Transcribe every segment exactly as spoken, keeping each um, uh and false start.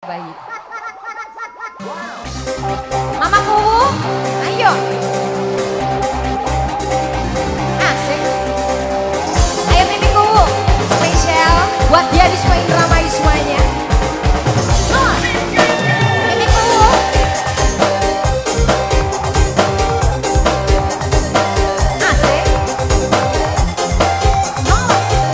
bayi. Mamaku, ayo. Asik. Ayo mimiku, spesial buat dia disuain ramai semuanya. Oh, mimiku. Asik. Oh.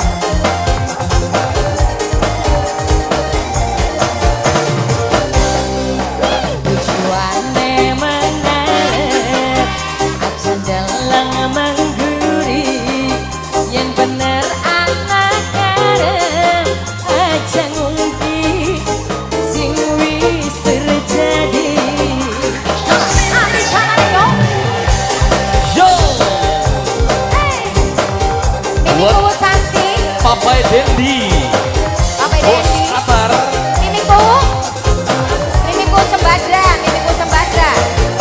Tujuannya menarik, aja dalang mengguri, yang bener anak karep, aja ngumpi, sing wis terjadi. Amin tangan yo. Yo. Hey. Mimiku cantik. Papai Dendi. Papai Dendi. Sabar. Mimiku. Mimiku sembadra, mimiku sembadra.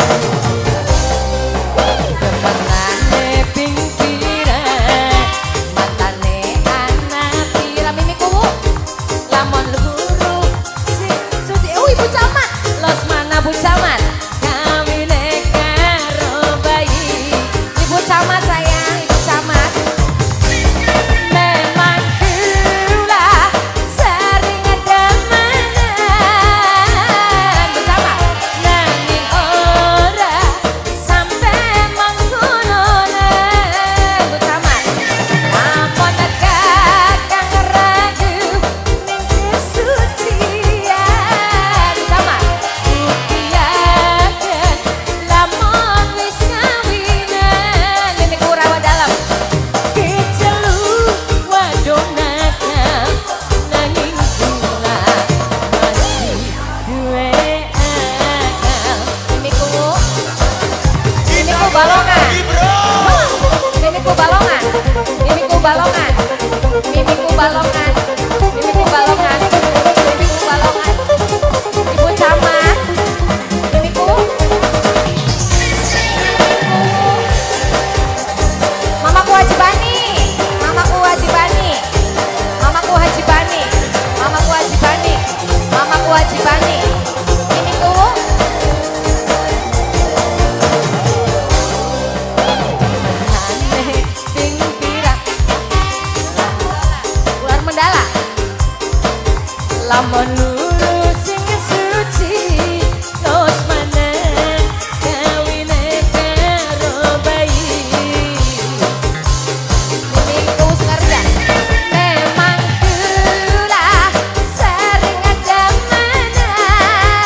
Demenane ping pira, matane anak pira. Mimiku lamun luru sing suci. Oh Ibu Camat, los mana Bu Camat? Kawine karo bayi. Ibu Camat sayang, Ibu Camat. Memang kula sering demenan bersama, nanging ora sampe mangkononan bersama. Ampun kakang ragu ning kesucian bersama. Buktiaken lamun wis kawinan, mimiku rawa dalam. Kecelu wadon nakal, nanging kula masih duwe akal. Mimiku, mimiku balongan. Mimiku balongan, mimiku balongan, mimiku balongan, mimiku balongan, mimiku balongan. Ibu Camat, mimiku. Mamaku Haji Bani, mamaku Haji Bani, mamaku Haji Bani, mamaku Haji Bani, mamaku Haji Bani. Mimiku. Aneh ping pira, ular mendala. Lamun lurus sing suci, tos mana kawine karo bayi. Mimiku sengaja. Memang kula sering demenan,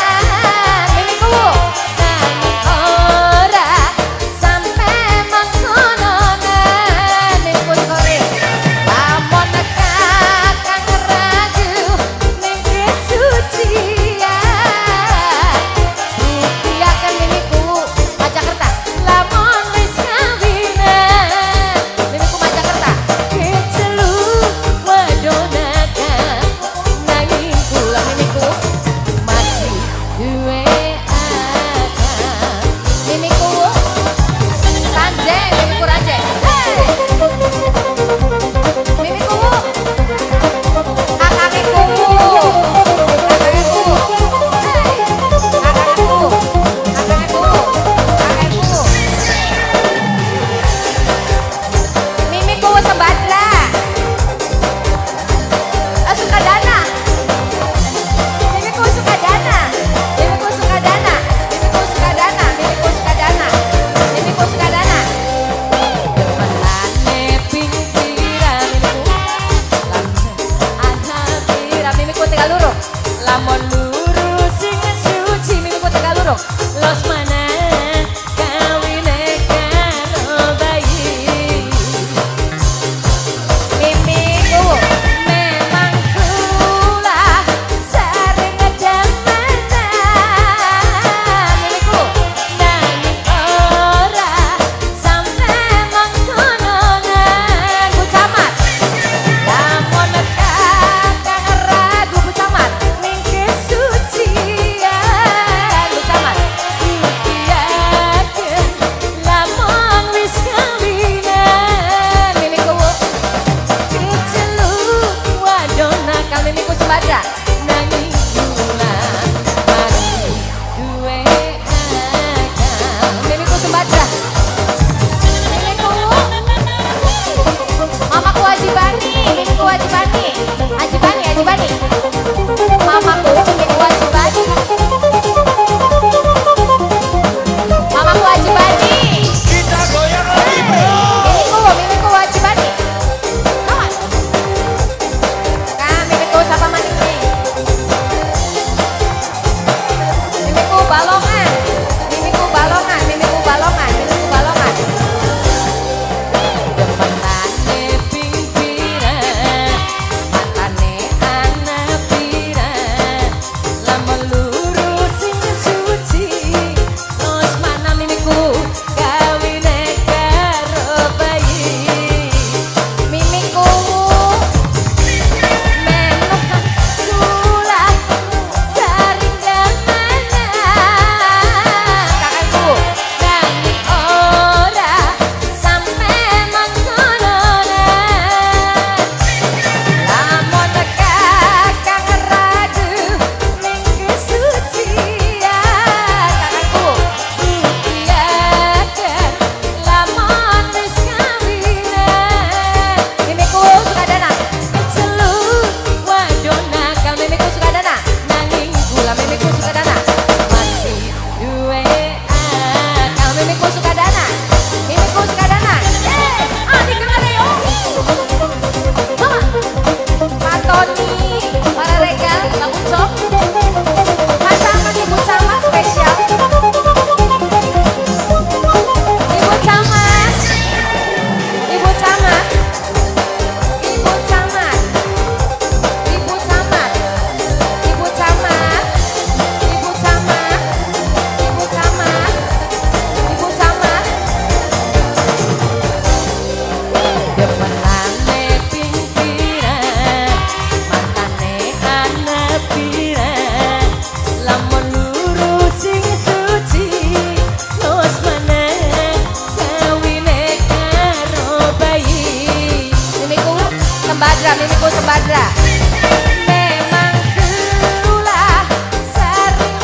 Sembadra, mimiku Sembadra. Memang kulah sering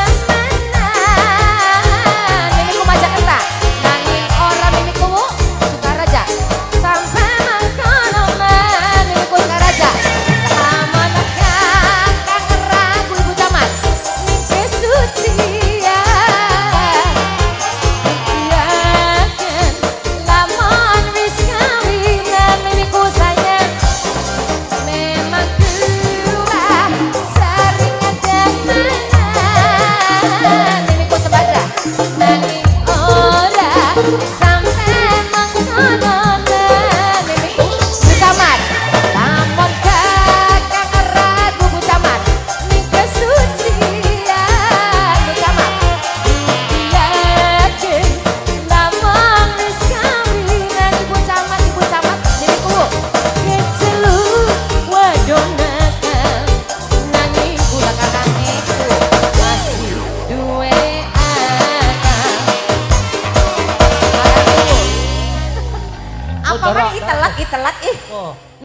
kemenan. Mimiku Majakerta, nanging ora mimiku Sukaraja. Sampai mangkonoman mimiku Sukaraja. Lamun kakang ragu ibu camat, mimpi suci ya. Yakin lamun wis kawinan mimiku sayang. Sampai mangkononan mimiku Bu Camat. Lamun kakang ragu Bu Camat, mimpi sucian Bu Camat. Yakin lamun wis kawinan Ibu Camat, Ibu Camat mimiku kecelu wadonakan. Nanging kula kakang iku masih duwe apa kan itelat itelat ih.